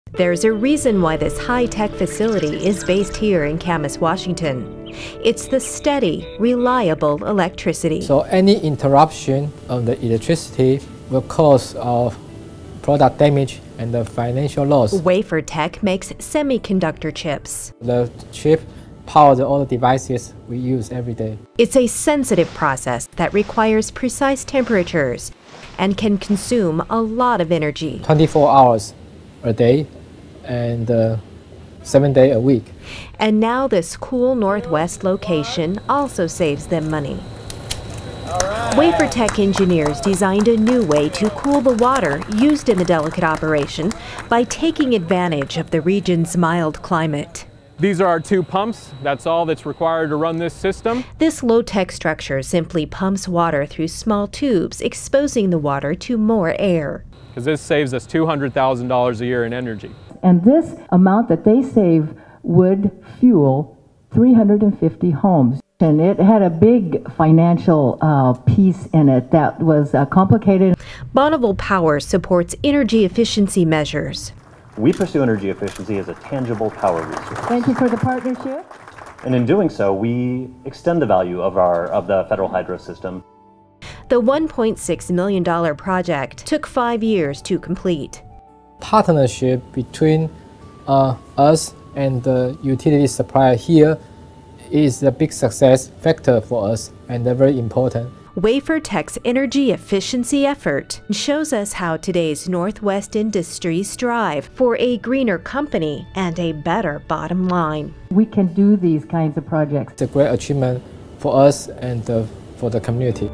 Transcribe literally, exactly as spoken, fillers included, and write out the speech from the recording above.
There's a reason why this high-tech facility is based here in Camas, Washington. It's the steady, reliable electricity. So any interruption of the electricity will cause uh, product damage and the financial loss. WaferTech makes semiconductor chips. The chip powers all the devices we use every day. It's a sensitive process that requires precise temperatures and can consume a lot of energy. twenty-four hours a day and uh, seven days a week. And now this cool Northwest location also saves them money. WaferTech engineers designed a new way to cool the water used in the delicate operation by taking advantage of the region's mild climate. These are our two pumps. That's all that's required to run this system. This low-tech structure simply pumps water through small tubes, exposing the water to more air. Because this saves us two hundred thousand dollars a year in energy. And this amount that they save would fuel three hundred fifty homes. And it had a big financial uh, piece in it that was uh, complicated. Bonneville Power supports energy efficiency measures. We pursue energy efficiency as a tangible power resource. Thank you for the partnership. And in doing so, we extend the value of, our, of the federal hydro system. The one point six million dollar project took five years to complete. Partnership between uh, us and the utility supplier here is a big success factor for us and very important. WaferTech's energy efficiency effort shows us how today's Northwest industries strive for a greener company and a better bottom line. We can do these kinds of projects. It's a great achievement for us and uh, for the community.